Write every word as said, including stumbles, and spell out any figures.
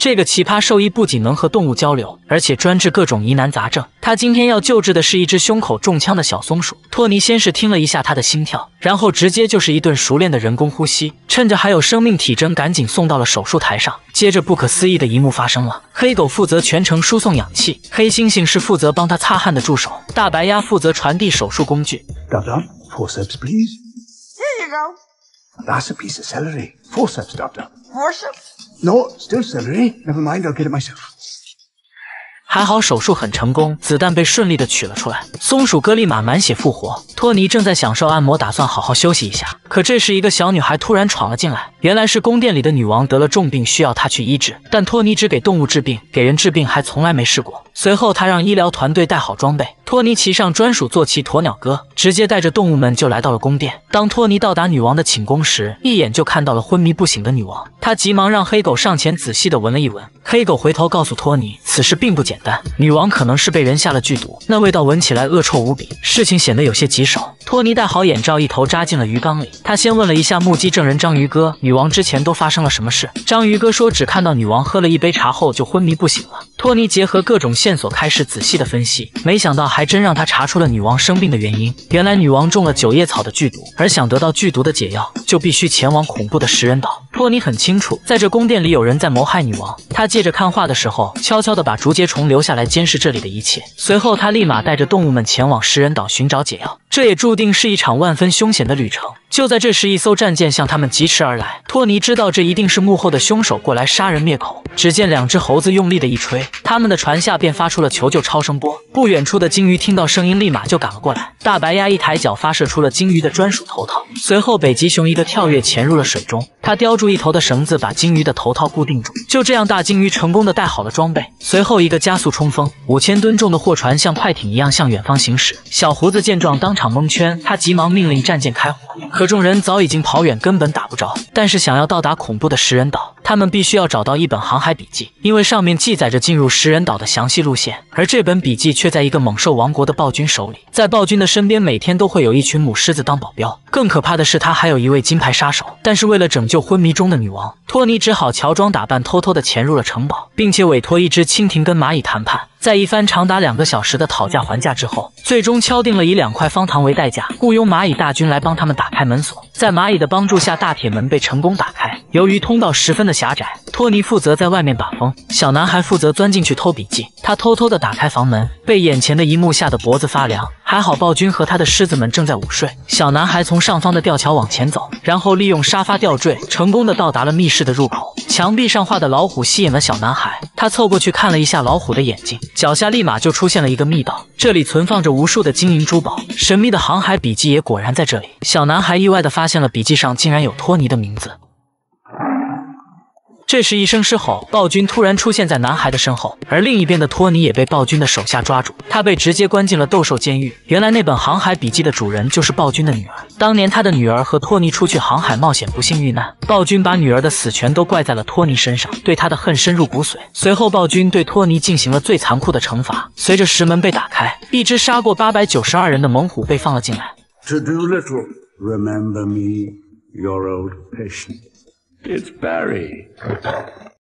这个奇葩兽医不仅能和动物交流，而且专治各种疑难杂症。他今天要救治的是一只胸口中枪的小松鼠。托尼先是听了一下他的心跳，然后直接就是一顿熟练的人工呼吸，趁着还有生命体征，赶紧送到了手术台上。接着不可思议的一幕发生了，黑狗负责全程输送氧气，黑猩猩是负责帮他擦汗的助手，大白鸭负责传递手术工具。 Doctor, forceps, please. Here you go. That's a piece of celery. Forceps, doctor. Forceps? No, still celery. Never mind, I'll get it myself. 还好手术很成功，子弹被顺利的取了出来，松鼠哥立马满血复活。托尼正在享受按摩，打算好好休息一下，可这时一个小女孩突然闯了进来，原来是宫殿里的女王得了重病，需要她去医治，但托尼只给动物治病，给人治病还从来没试过。随后他让医疗团队带好装备，托尼骑上专属坐骑鸵鸟哥，直接带着动物们就来到了宫殿。当托尼到达女王的寝宫时，一眼就看到了昏迷不醒的女王，他急忙让黑狗上前仔细的闻了一闻。黑狗回头告诉托尼，此事并不简单，女王可能是被人下了剧毒，那味道闻起来恶臭无比，事情显得有些棘手。托尼戴好眼罩，一头扎进了鱼缸里。他先问了一下目击证人章鱼哥，女王之前都发生了什么事。章鱼哥说只看到女王喝了一杯茶后就昏迷不醒了。托尼结合各种线索开始仔细的分析，没想到还真让他查出了女王生病的原因。原来女王中了九叶草的剧毒，而想得到剧毒的解药，就必须前往恐怖的食人岛。托尼很清楚，在这宫殿里有人在谋害女王。他借着看画的时候，悄悄地把竹节虫留下来监视这里的一切。随后他立马带着动物们前往食人岛寻找解药，这也注定是一场万分凶险的旅程。就在这时，一艘战舰向他们疾驰而来。托尼知道这一定是幕后的凶手过来杀人灭口。只见两只猴子用力的一吹，他们的船下便发出了求救超声波。不远处的鲸鱼听到声音，立马就赶了过来。大白鸭一抬脚发射出了鲸鱼的专属头套，随后北极熊一个跳跃潜入了水中，他叼住一头的绳子把鲸鱼的头套固定住。就这样，大鲸鱼成功的带好了装备。随后一个加速冲锋，五千吨重的货船像快艇一样向远方行驶。小胡子见状当场蒙圈，他急忙命令战舰开火，可众人早已经跑远，根本打不着。但是想要到达恐怖的食人岛，他们必须要找到一本航海笔记，因为上面记载着进入食人岛的详细路线，而这本笔记却在一个猛兽王国的暴君手里。在暴君的身边，每天都会有一群母狮子当保镖。更可怕的是，他还有一位金牌杀手。但是为了拯救昏迷中的女王，托尼只好乔装打扮，偷偷的潜入了城堡，并且委托一只蜻蜓跟蚂蚁谈判。在一番长达两个小时的讨价还价之后，最终敲定了以两块方糖为代价，雇佣蚂蚁大军来帮他们打开门锁。在蚂蚁的帮助下，大铁门被成功打开。由于通道十分的狭窄，托尼负责在外面把风，小男孩负责钻进去偷笔记。他偷偷的打开房门，被眼前的一幕吓得脖子发凉。还好暴君和他的狮子们正在午睡。小男孩从上方的吊桥往前走，然后利用沙发吊坠，成功的到达了密室的入口。墙壁上画的老虎吸引了小男孩，他凑过去看了一下老虎的眼睛，脚下立马就出现了一个密道，这里存放着无数的金银珠宝，神秘的航海笔记也果然在这里。小男孩意外的发现了笔记上竟然有托尼的名字。这时一声狮吼，暴君突然出现在男孩的身后，而另一边的托尼也被暴君的手下抓住，他被直接关进了斗兽监狱。原来那本航海笔记的主人就是暴君的女儿，当年他的女儿和托尼出去航海冒险，不幸遇难，暴君把女儿的死全都怪在了托尼身上，对他的恨深入骨髓。随后暴君对托尼进行了最残酷的惩罚，随着石门被打开，一只杀过八百九十二人的猛虎被放了进来。 To do little, remember me, your old patient. It's Barry.